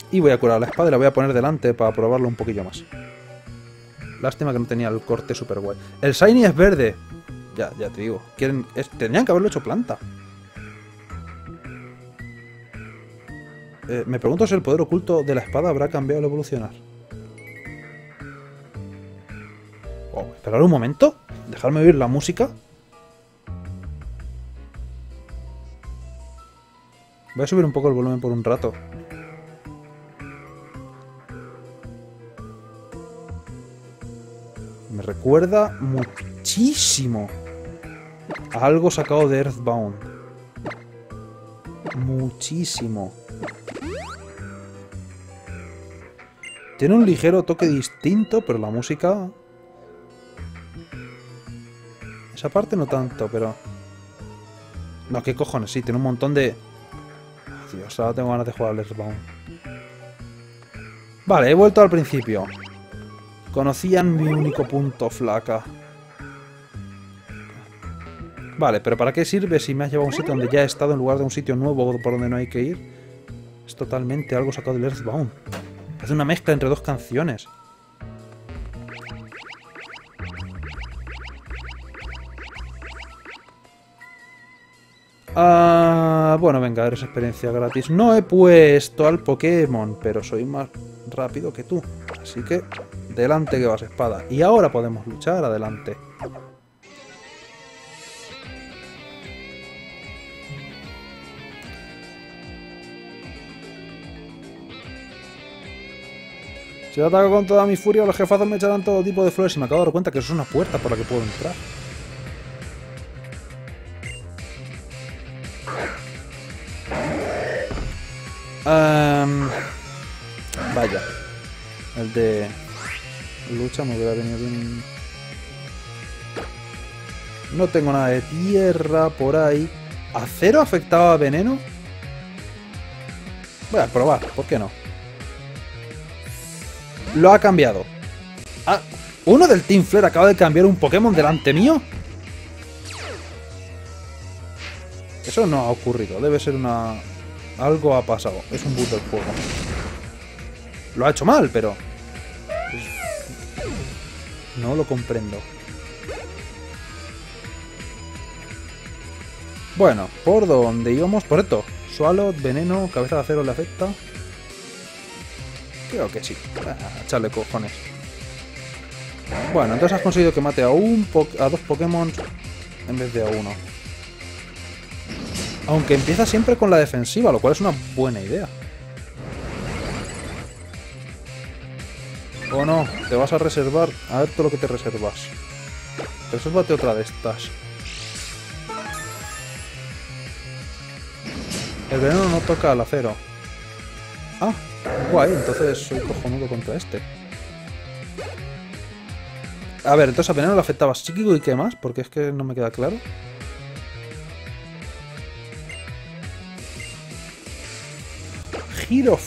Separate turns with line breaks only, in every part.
Y voy a curar la espada y la voy a poner delante para probarlo un poquillo más. Lástima que no tenía el corte super guay. El shiny es verde. Ya te digo. Tendrían que haberlo hecho planta. Me pregunto si el poder oculto de la espada habrá cambiado al evolucionar. Oh, esperad un momento. Dejarme oír la música. Voy a subir un poco el volumen por un rato. Me recuerda muchísimo a algo sacado de Earthbound. Muchísimo. Tiene un ligero toque distinto, pero la música... Esa parte no tanto, pero... No, qué cojones, sí, tiene un montón de... Dios, ahora tengo ganas de jugar al Earthbound. Vale, he vuelto al principio. Conocían mi único punto, flaca. Vale, pero ¿para qué sirve si me has llevado a un sitio donde ya he estado en lugar de un sitio nuevo por donde no hay que ir? Es totalmente algo sacado del Earthbound. Es una mezcla entre dos canciones. Bueno, venga, eres experiencia gratis. No he puesto al Pokémon, pero soy más rápido que tú. Así que, delante que vas, espada. Y ahora podemos luchar, adelante. Si ataco con toda mi furia, los jefazos me echarán todo tipo de flores y me acabo de dar cuenta que eso es una puerta por la que puedo entrar. Vaya. El de lucha me hubiera venido bien. No tengo nada de tierra por ahí. ¿Acero afectaba a veneno? Voy a probar, ¿por qué no? Lo ha cambiado. Ah, ¿uno del Team Flare acaba de cambiar un Pokémon delante mío? Eso no ha ocurrido, debe ser una... Algo ha pasado, es un bug del juego. Lo ha hecho mal, pero... No lo comprendo. Bueno, ¿por dónde íbamos? Por esto. Swalot, veneno, cabeza de acero le afecta. Creo que sí. Echarle cojones. Bueno, entonces has conseguido que mate a dos Pokémon en vez de a uno. Aunque empieza siempre con la defensiva, lo cual es una buena idea. ¿O no? Te vas a reservar. A ver todo lo que te reservas. Resérvate otra de estas. El veneno no toca al acero. Ah, guay, entonces soy cojonudo contra este. A ver, entonces a veneno le afectaba psíquico y qué más, porque es que no me queda claro. ¡Giro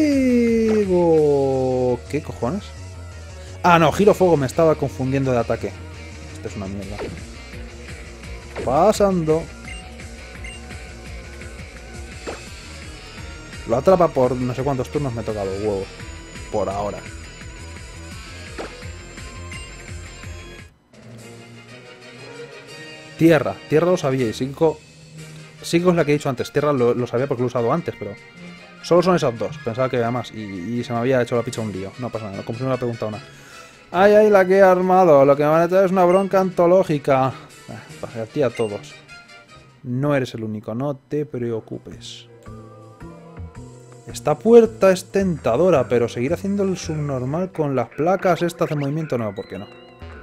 fuego! ¿Qué cojones? Ah, no, giro fuego, me estaba confundiendo de ataque. Esto es una mierda. Pasando. Lo atrapa por no sé cuántos turnos, me he tocado huevos. Por ahora. Tierra. Tierra lo sabía y psíquico... Psíquico es la que he dicho antes. Tierra lo sabía porque lo he usado antes, pero... Solo son esas dos. Pensaba que había más. Y se me había hecho la picha un lío. No pasa nada. Como si no me ha preguntado nada. Ay, ay, la que he armado. Lo que me van a traer es una bronca antológica. Para ti a todos. No eres el único. No te preocupes. Esta puerta es tentadora, pero seguir haciendo el subnormal con las placas estas de movimiento no, ¿por qué no?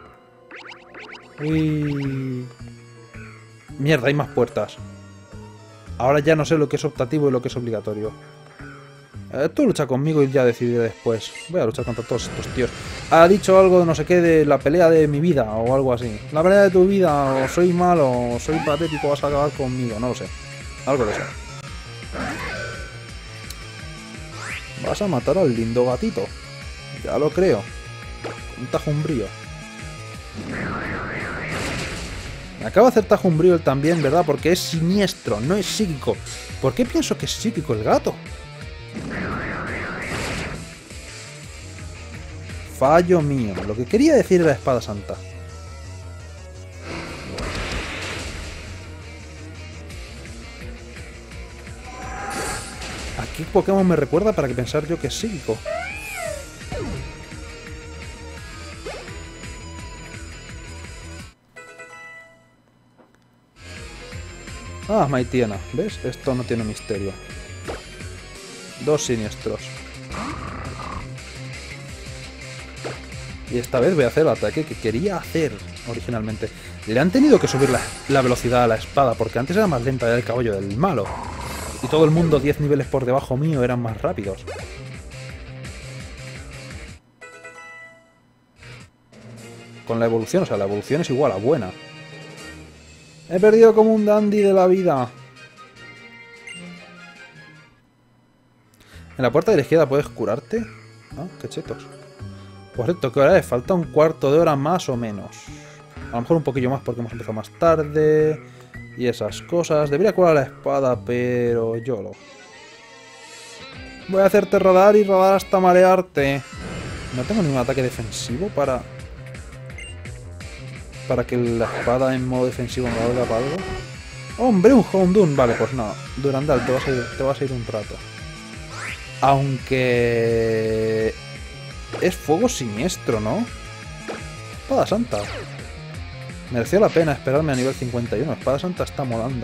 Uy. Mierda, hay más puertas. Ahora ya no sé lo que es optativo y lo que es obligatorio. Tú lucha conmigo y ya decidiré después. Voy a luchar contra todos estos tíos. Ha dicho algo de no sé qué de la pelea de mi vida o algo así. La pelea de tu vida, o soy malo, o soy patético, vas a acabar conmigo, no lo sé. Algo de eso. Vas a matar al lindo gatito. Ya lo creo. Un tajumbrío. Me acaba de hacer tajumbrío él también, ¿verdad? Porque es siniestro, no es psíquico. ¿Por qué pienso que es psíquico el gato? Fallo mío. Lo que quería decir era espada santa. ¿A qué Pokémon me recuerda para que pensar yo que es psíquico? Ah, Maitiana. ¿Ves? Esto no tiene misterio. 2 siniestros. Y esta vez voy a hacer el ataque que quería hacer originalmente. Le han tenido que subir la velocidad a la espada, porque antes era más lenta, era el caballo del malo. Y todo el mundo 10 niveles por debajo mío eran más rápidos. Con la evolución, o sea, la evolución es igual a buena. He perdido como un dandy de la vida. En la puerta de la izquierda puedes curarte. Ah, qué chetos. Por cierto, ¿qué hora es? Falta un cuarto de hora más o menos. A lo mejor un poquillo más porque hemos empezado más tarde. Y esas cosas. Debería curar la espada, pero yo lo... Voy a hacerte rodar y rodar hasta marearte. No tengo ningún ataque defensivo para que la espada en modo defensivo me valga para algo. ¡Hombre, un Houndoom! Vale, pues no. Durandal, te vas a ir un rato. Aunque... es fuego siniestro, ¿no? Espada santa. Mereció la pena esperarme a nivel 51. Espada santa está molando.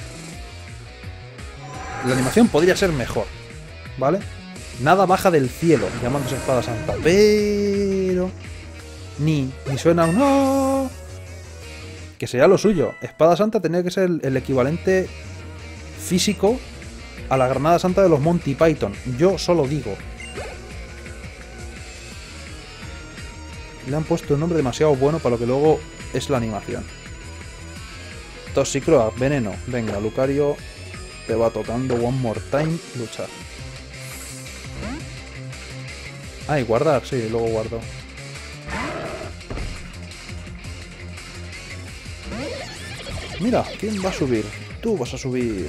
La animación podría ser mejor, ¿vale? Nada baja del cielo llamándose espada santa. Pero... Ni suena un ¡no! Que sería lo suyo. Espada santa tendría que ser el equivalente físico a la granada santa de los Monty Python. Yo solo digo. Le han puesto un nombre demasiado bueno para lo que luego es la animación. Toxicroak, veneno. Venga, Lucario te va tocando one more time luchar. Ah, y guardar, sí, luego guardo. Mira, ¿quién va a subir? Tú vas a subir.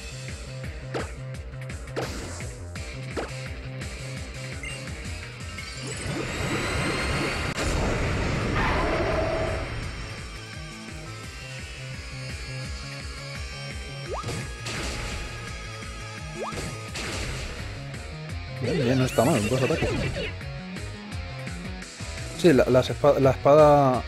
Bien, no está mal, 2 ataques. Sí, la espada...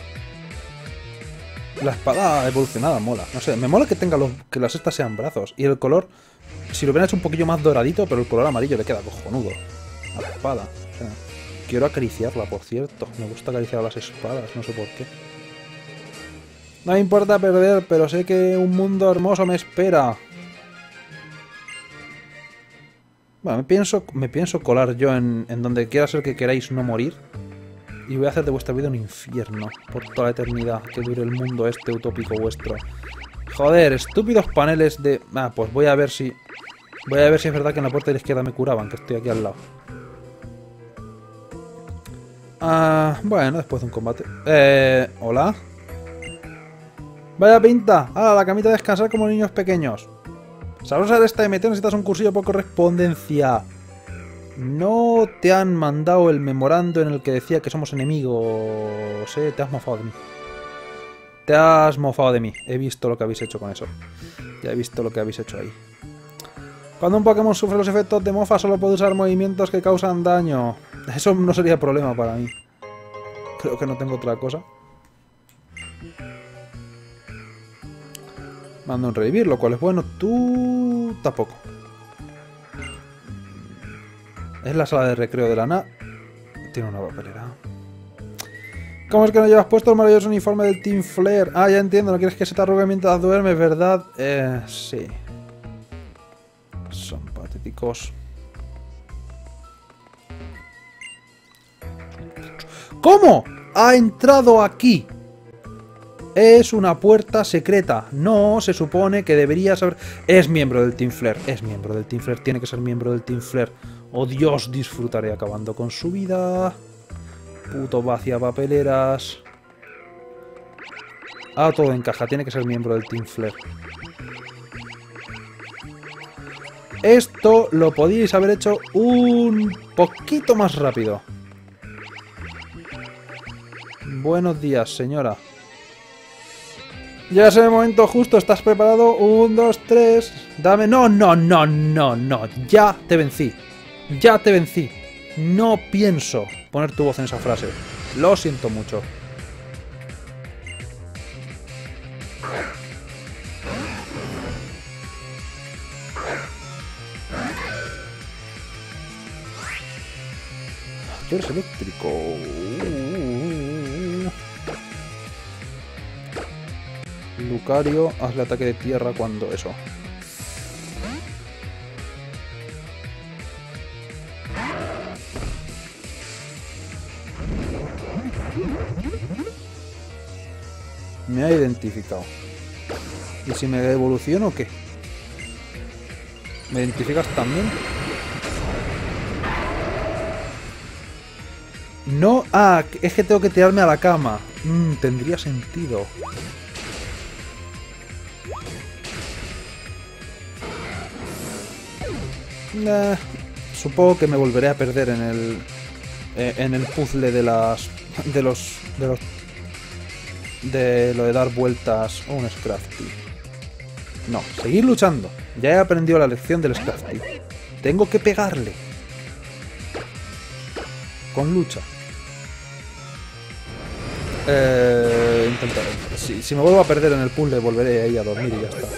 La espada evolucionada mola. No sé, me mola que tenga que las estas sean brazos. Y el color, si lo hubieran hecho un poquillo más doradito, pero el color amarillo le queda cojonudo a la espada. O sea, quiero acariciarla, por cierto. Me gusta acariciar las espadas, no sé por qué. No me importa perder, pero sé que un mundo hermoso me espera. Bueno, me pienso colar yo en donde quiera ser que queráis no morir. Y voy a hacer de vuestra vida un infierno. Por toda la eternidad que dure el mundo este utópico vuestro. Joder, estúpidos paneles de... Ah, pues voy a ver si... Voy a ver si es verdad que en la puerta de la izquierda me curaban, que estoy aquí al lado. Ah, bueno, después de un combate. ¿Hola? Vaya pinta. ¡Hala, la camita a descansar como niños pequeños! ¿Sabes usar esta MT? Necesitas un cursillo por correspondencia. No te han mandado el memorando en el que decía que somos enemigos. Te has mofado de mí. Te has mofado de mí. He visto lo que habéis hecho con eso. Ya he visto lo que habéis hecho ahí. Cuando un Pokémon sufre los efectos de mofa, solo puede usar movimientos que causan daño. Eso no sería problema para mí. Creo que no tengo otra cosa. Mando un revivir, lo cual es bueno. Tú... tampoco. Es la sala de recreo de la NA. Tiene una papelera. ¿Cómo es que no llevas puesto el maravilloso uniforme del Team Flare? Ah, ya entiendo, no quieres que se te arrugue mientras duermes, ¿verdad? Sí. Son patéticos. ¿Cómo? Ha entrado aquí. Es una puerta secreta. No, se supone que debería saber... Es miembro del Team Flare. Es miembro del Team Flare. Tiene que ser miembro del Team Flare. Oh Dios, disfrutaré acabando con su vida. Puto vacía papeleras. Ah, todo encaja. Tiene que ser miembro del Team Flare. Esto lo podíais haber hecho un poquito más rápido. Buenos días, señora. Ya es el momento justo, ¿estás preparado? 1, 2, 3. Dame... No, no, no, no, no. Ya te vencí. Ya te vencí. No pienso poner tu voz en esa frase. Lo siento mucho. Tú eres eléctrico. Lucario, hazle ataque de tierra cuando eso. Me ha identificado. ¿Y si me evoluciono qué? ¿Me identificas también? No, ah, es que tengo que tirarme a la cama. Tendría sentido. Supongo que me volveré a perder en el puzzle de lo de dar vueltas a un Scrafty. No, seguir luchando. Ya he aprendido la lección del Scrafty. Tengo que pegarle. Con lucha. Intentaré. Si me vuelvo a perder en el puzzle, volveré ahí a dormir y ya está.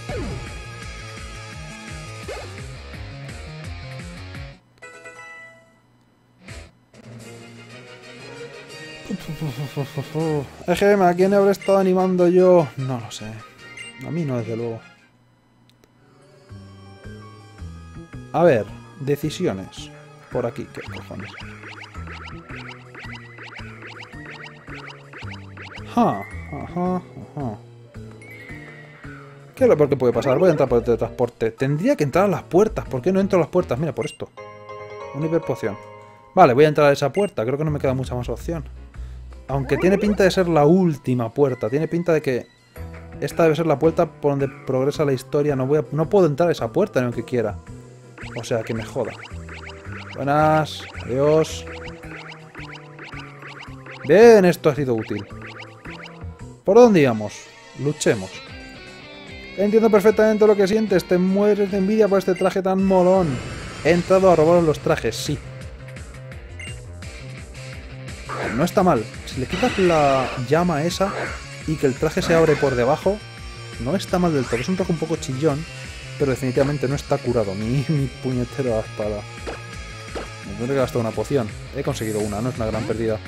EGM, ¿a quién habré estado animando yo? No lo sé. A mí no, desde luego. A ver, decisiones. Por aquí, ¿qué cojones? Ajá. ¿Qué es lo peor que puede pasar? Voy a entrar por el teletransporte. Tendría que entrar a las puertas. ¿Por qué no entro a las puertas? Mira, por esto. Una hiperpoción. Vale, voy a entrar a esa puerta. Creo que no me queda mucha más opción. Aunque tiene pinta de ser la última puerta. Tiene pinta de que esta debe ser la puerta por donde progresa la historia. No puedo entrar a esa puerta ni aunque quiera. O sea, que me joda. Buenas. Adiós. Bien, esto ha sido útil. ¿Por dónde íbamos? Luchemos. Entiendo perfectamente lo que sientes. Te mueres de envidia por este traje tan molón. He entrado a robar los trajes, sí. No está mal. Si le quitas la llama esa y que el traje se abre por debajo, no está mal del todo. Es un traje un poco chillón, pero definitivamente no está curado. Mi puñetera espada. Me tendré que gastar una poción. He conseguido una, no es una gran pérdida.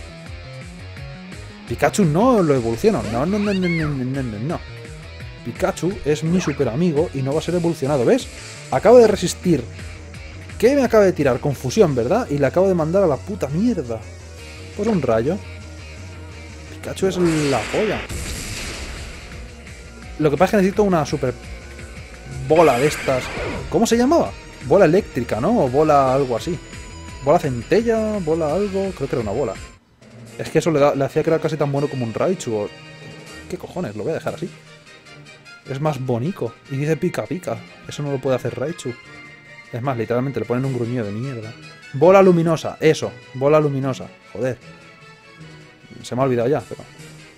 Pikachu no lo evoluciono. No. Pikachu es mi super amigo y no va a ser evolucionado. ¿Ves? Acabo de resistir. ¿Qué me acaba de tirar? Confusión, ¿verdad? Y le acabo de mandar a la puta mierda. Pues un rayo. Pikachu es la polla. Lo que pasa es que necesito una super bola de estas. ¿Cómo se llamaba? Bola eléctrica, ¿no? O bola algo así. Bola centella, bola algo. Creo que era una bola. Es que eso le hacía que era casi tan bueno como un Raichu. O... ¿Qué cojones? Lo voy a dejar así. Es más bonito. Y dice pica pica. Eso no lo puede hacer Raichu. Es más, literalmente le ponen un gruñido de mierda. Bola luminosa. Eso. Bola luminosa. Joder. Se me ha olvidado ya, pero...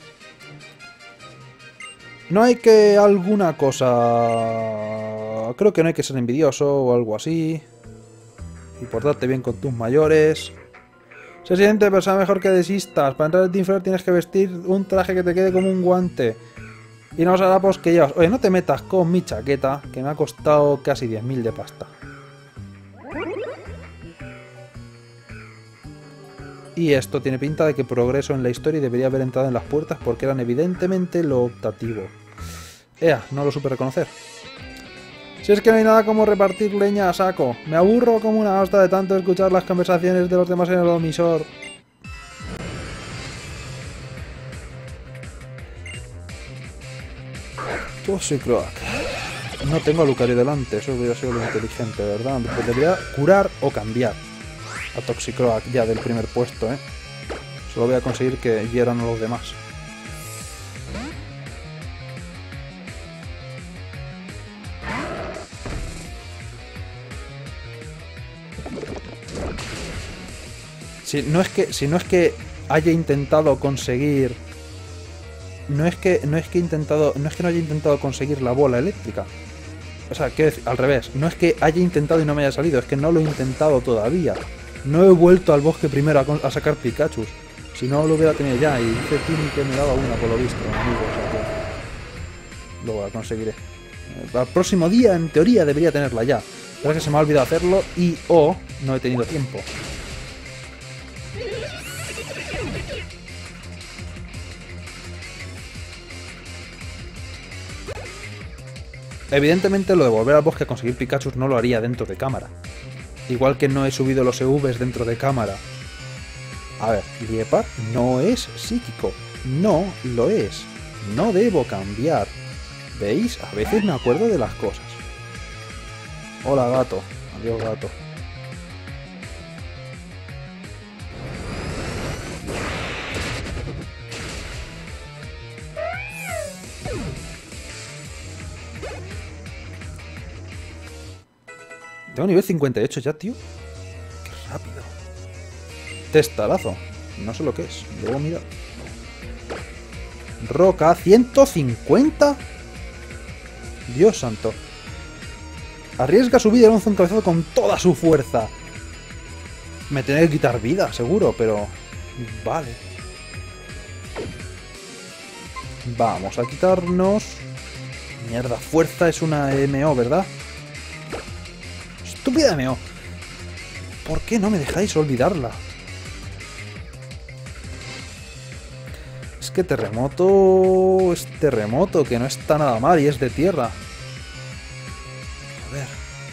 No hay que... alguna cosa... Creo que no hay que ser envidioso o algo así. Y portarte bien con tus mayores. Se siente, pero sabe mejor que desistas. Para entrar al Team Flare tienes que vestir un traje que te quede como un guante. Y no los harapos que llevas. Oye, no te metas con mi chaqueta, que me ha costado casi 10.000 de pasta. Y esto tiene pinta de que progreso en la historia y debería haber entrado en las puertas porque eran evidentemente lo optativo. Ea, no lo supe reconocer. Si es que no hay nada como repartir leña a saco. Me aburro como una hosta de tanto escuchar las conversaciones de los demás en el omisor. Toxicroak. No tengo a Lucario delante, eso hubiera sido lo inteligente, ¿verdad? Pues debería curar o cambiar a Toxicroak ya del primer puesto, ¿eh? Solo voy a conseguir que hieran a los demás. Si no es que haya intentado conseguir... No es que no haya intentado conseguir la bola eléctrica. O sea, quiero decir, al revés. No es que haya intentado y no me haya salido, es que no lo he intentado todavía. No he vuelto al bosque primero a sacar Pikachus. Si no, lo hubiera tenido ya. Y dice Timmy que me daba una, por lo visto, amigo. O sea que luego la conseguiré. Al próximo día, en teoría, debería tenerla ya. Pero es que se me ha olvidado hacerlo y no he tenido tiempo. Evidentemente lo de volver al bosque a conseguir Pikachu no lo haría dentro de cámara. Igual que no he subido los EVs dentro de cámara. A ver, Liepard no es psíquico. No lo es. No debo cambiar. ¿Veis? A veces me acuerdo de las cosas. Hola, gato. Adiós, gato. Tengo nivel 58 ya, tío. Qué rápido. Testarazo. No sé lo que es. Luego mira. Roca, 150. Dios santo. Arriesga su vida y lanza un cabezazo con toda su fuerza. Me tiene que quitar vida, seguro, pero... Vale. Vamos a quitarnos... Mierda, fuerza es una MO, ¿verdad? Estúpida MO. ¿Por qué no me dejáis olvidarla? Es que terremoto... Es terremoto, que no está nada mal y es de tierra. A ver.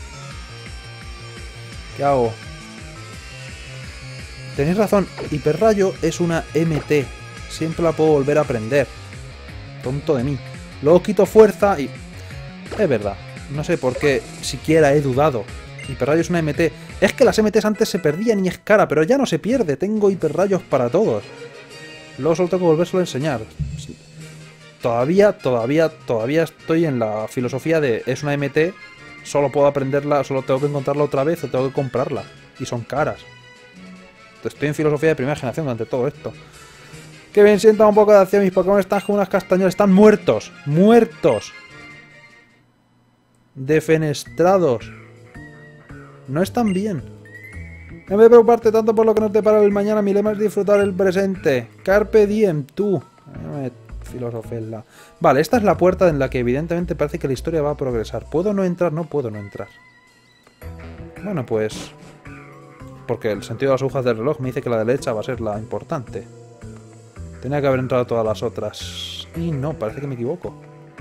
¿Qué hago? Tenéis razón, hiperrayo es una MT. Siempre la puedo volver a aprender. Tonto de mí. Luego quito fuerza y... Es verdad. No sé por qué siquiera he dudado. Hiperrayo es una MT. Es que las MTs antes se perdían y es cara, pero ya no se pierde. Tengo hiperrayos para todos. Luego solo tengo que volvérselo a enseñar. Todavía estoy en la filosofía de... Es una MT, solo puedo aprenderla, solo tengo que encontrarla otra vez o tengo que comprarla. Y son caras. Estoy en filosofía de primera generación durante todo esto. Que bien sienta un poco de acción. Mis Pokémon están como unas castañuelas. Están muertos. ¡Muertos! Defenestrados. No están bien. En vez de preocuparte tanto por lo que nos depara el mañana, mi lema es disfrutar el presente. Carpe diem, tú. Filosofela. Vale, esta es la puerta en la que evidentemente parece que la historia va a progresar. ¿Puedo no entrar? No puedo no entrar. Bueno, pues... Porque el sentido de las agujas del reloj me dice que la derecha va a ser la importante. Tenía que haber entrado todas las otras. Y no, parece que me equivoco.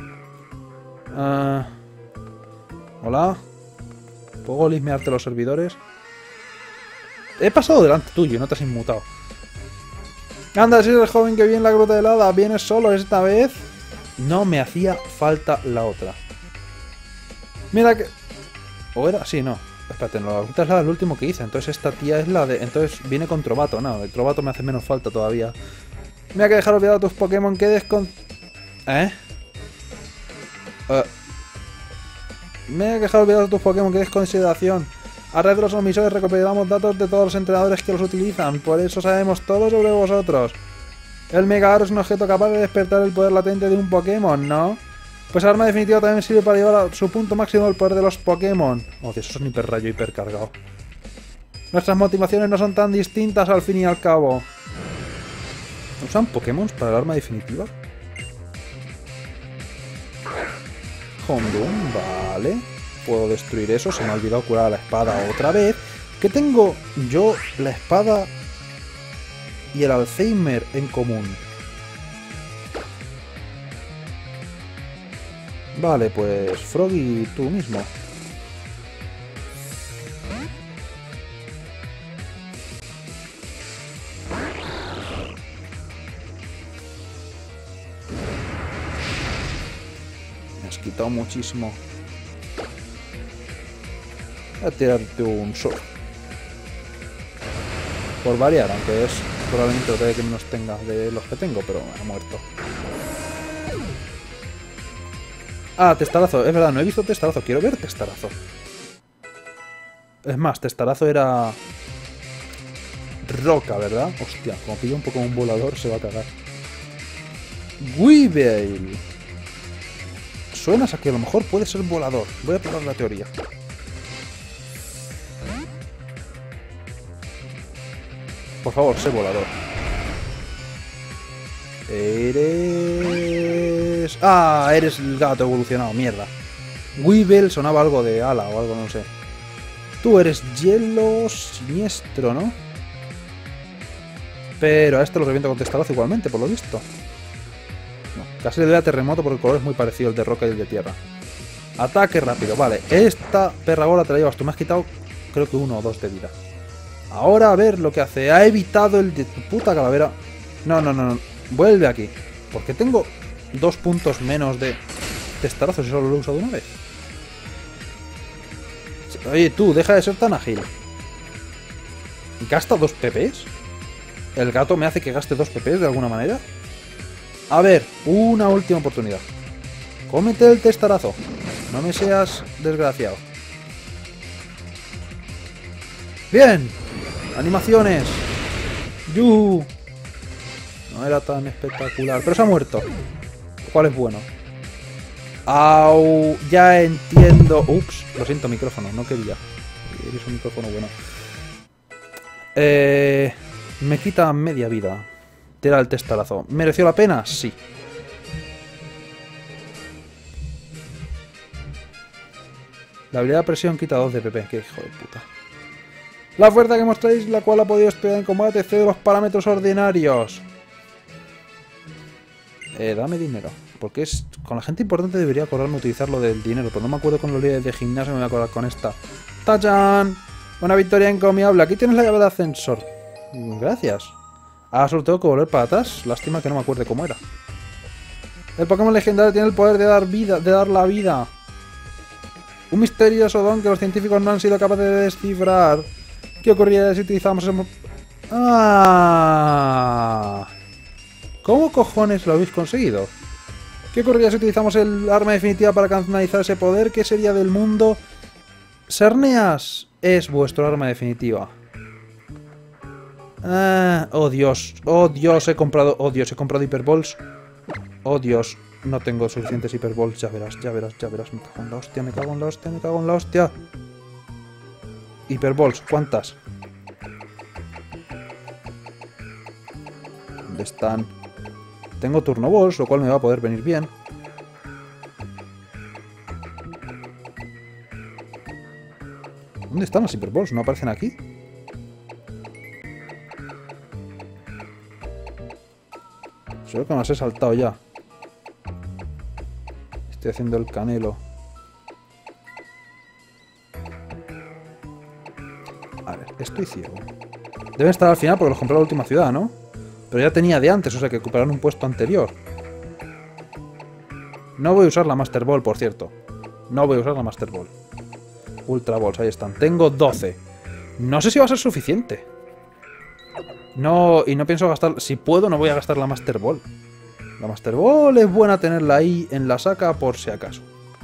Hola. ¿Puedo lismearte los servidores? He pasado delante tuyo y no te has inmutado. Anda, si eres el joven que viene en la gruta helada, ¿vienes solo esta vez? No me hacía falta la otra. Mira que... ¿O era? Sí, no. Espérate, no, la gruta helada es lo último que hice. Entonces esta tía es la de... Entonces viene con Trovato. No, el Trovato me hace menos falta todavía. Mira que dejar olvidado tus Pokémon. Quedes con... Me he dejado olvidado tus Pokémon, que es consideración. A red de los omisores recopilamos datos de todos los entrenadores que los utilizan, por eso sabemos todo sobre vosotros. El Mega Aro es un objeto capaz de despertar el poder latente de un Pokémon, ¿no? Pues el arma definitiva también sirve para llevar a su punto máximo el poder de los Pokémon. Oh, Dios, eso es un hiperrayo hipercargado. Nuestras motivaciones no son tan distintas al fin y al cabo. ¿Usan Pokémon para el arma definitiva? Houndoom, vale. Puedo destruir eso, se me ha olvidado curar a la espada otra vez. ¿Qué tengo yo, la espada y el Alzheimer en común? Vale, pues Froggy, tú mismo. Me has quitado muchísimo. Voy a tirarte un Surf. Por variar, aunque es probablemente lo que menos tenga de los que tengo, pero ha muerto. Ah, Testarazo, es verdad, no he visto Testarazo, quiero ver Testarazo. Es más, Testarazo era... roca, ¿verdad? Hostia, como pilla un poco un volador se va a cagar. Weavile. Suenas a que a lo mejor puede ser volador. Voy a probar la teoría. Por favor, sé volador. Eres... ¡Ah! Eres el gato evolucionado, mierda. Weavile sonaba algo de ala o algo, no sé. Tú eres hielo siniestro, ¿no? Pero a este lo reviento con testarazo igualmente, por lo visto. No, casi le doy a terremoto porque el color es muy parecido al de roca y el de tierra. Ataque rápido, vale. Esta perra bola te la llevas tú. Me has quitado, creo que 1 o 2 de vida. Ahora a ver lo que hace. Ha evitado el de tu puta calavera. No, no, no, no. Vuelve aquí. Porque tengo 2 puntos menos de testarazos y solo lo he usado una vez. Oye, tú, deja de ser tan ágil. ¿Gasta 2 PPs? ¿El gato me hace que gaste 2 PPs de alguna manera? A ver, una última oportunidad. Cómete el testarazo. No me seas desgraciado. ¡Bien! ¡Animaciones! ¡Yu! No era tan espectacular, pero se ha muerto. Lo cual es bueno. ¡Au! Ya entiendo. Ups, lo siento, micrófono, no quería. Eres un micrófono bueno. Me quita media vida. Tira el testarazo. ¿Mereció la pena? Sí. La habilidad de presión quita 2 de PP. Qué hijo de puta. La fuerza que mostráis, la cual ha podido esperar en combate, excede los parámetros ordinarios. Dame dinero. Porque es con la gente importante debería acordarme utilizar lo del dinero. Pero no me acuerdo con los líderes de gimnasio, me voy a acordar con esta. ¡Tachan! Una victoria encomiable. Aquí tienes la llave de ascensor. Gracias. Ah, solo tengo que volver para atrás. Lástima que no me acuerde cómo era. El Pokémon legendario tiene el poder de dar vida, de dar la vida. Un misterioso don que los científicos no han sido capaces de descifrar. ¿Qué ocurriría si utilizamos ese... ¡Ah! ¿Cómo cojones lo habéis conseguido? ¿Qué ocurriría si utilizamos el arma definitiva para canalizar ese poder? ¿Qué sería del mundo? Cerneas es vuestro arma definitiva. Oh Dios, he comprado Hyperballs. Oh Dios, no tengo suficientes Hyperballs, ya verás, me cago en la hostia, me cago en la hostia. Hyperballs, ¿cuántas? ¿Dónde están? Tengo Turno Balls, lo cual me va a poder venir bien. ¿Dónde están las Hyperballs? ¿No aparecen aquí? Seguro que me las he saltado ya. Estoy haciendo el canelo. A ver, estoy ciego. Deben estar al final porque los compré en la última ciudad, ¿no? Pero ya tenía de antes, o sea que ocuparán un puesto anterior. No voy a usar la Master Ball, por cierto. No voy a usar la Master Ball. Ultra Balls, ahí están. Tengo 12. No sé si va a ser suficiente. No, y no pienso gastar... Si puedo, no voy a gastar la Master Ball. La Master Ball es buena tenerla ahí en la saca por si acaso.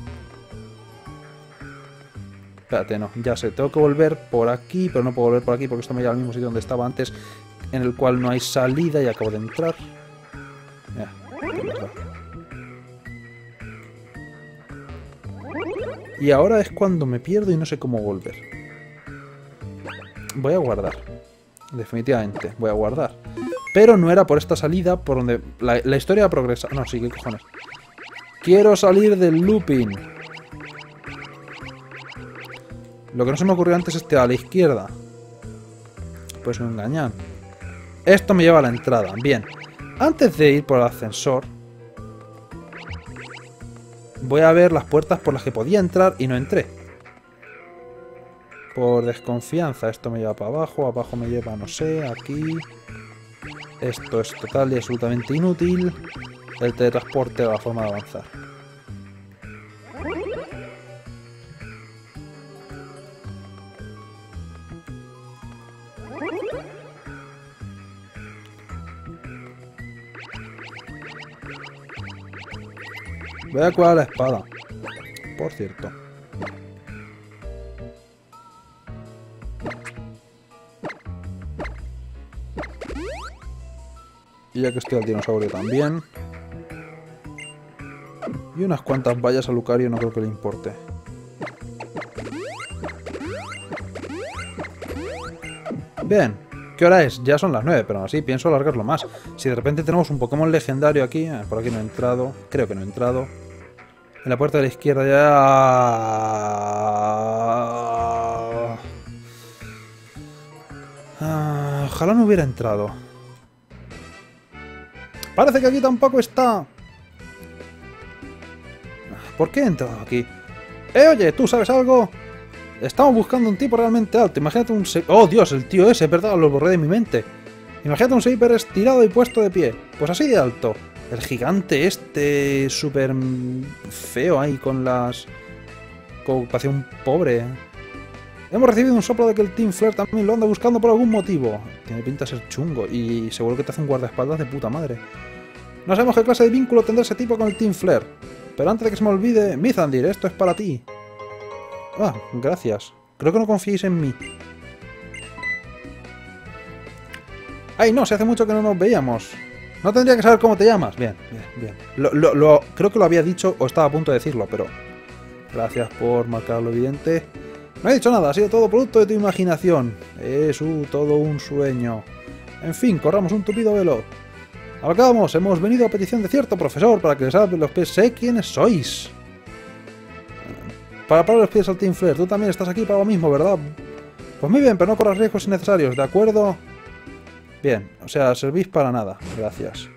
Espérate, no, ya sé. Tengo que volver por aquí, pero no puedo volver por aquí porque esto me lleva al mismo sitio donde estaba antes, en el cual no hay salida y acabo de entrar. Ya, qué verdad. Y ahora es cuando me pierdo y no sé cómo volver. Voy a guardar. Definitivamente, voy a guardar. Pero no era por esta salida por donde... La historia progresa. No, sí, qué cojones. Quiero salir del looping. Lo que no se me ocurrió antes es que a la izquierda. Pues me engañan. Esto me lleva a la entrada. Bien. Antes de ir por el ascensor, voy a ver las puertas por las que podía entrar y no entré. Por desconfianza. Esto me lleva para abajo. Abajo me lleva, no sé, aquí. Esto es total y absolutamente inútil. El teletransporte era la forma de avanzar. Voy a curar la espada. Por cierto. Y ya que estoy al dinosaurio también. Y unas cuantas vallas a Lucario no creo que le importe. Bien. ¿Qué hora es? Ya son las 9, pero aún así pienso alargarlo más. Si de repente tenemos un Pokémon legendario aquí... por aquí no he entrado. Creo que no he entrado. En la puerta de la izquierda ya... ojalá no hubiera entrado. Parece que aquí tampoco está. ¿Por qué he entrado aquí? Oye, ¿tú sabes algo? Estamos buscando un tipo realmente alto. Imagínate un... ¡Oh, Dios! El tío ese, ¿verdad? Lo borré de mi mente. Imagínate un Seiper estirado y puesto de pie. Pues así de alto. El gigante este... súper... feo ahí con las... como parecía un pobre. Hemos recibido un soplo de que el Team Flare también lo anda buscando por algún motivo. Tiene pinta de ser chungo. Y seguro que te hace un guardaespaldas de puta madre. No sabemos qué clase de vínculo tendrá ese tipo con el Team Flare. Pero antes de que se me olvide... Mizandir, esto es para ti. Ah, gracias. Creo que no confiéis en mí. ¡Ay, no! Se hace mucho que no nos veíamos. No tendría que saber cómo te llamas. Bien, bien, bien. Creo que lo había dicho o estaba a punto de decirlo, pero... gracias por marcar lo evidente. No he dicho nada, ha sido todo producto de tu imaginación. Es todo un sueño. En fin, corramos un tupido velo. Acabamos, hemos venido a petición de cierto profesor para que les abra los pies. Sé quiénes sois. Para parar los pies al Team Flare. Tú también estás aquí para lo mismo, ¿verdad? Pues muy bien, pero no corras riesgos innecesarios, ¿de acuerdo? Bien, o sea, servís para nada. Gracias.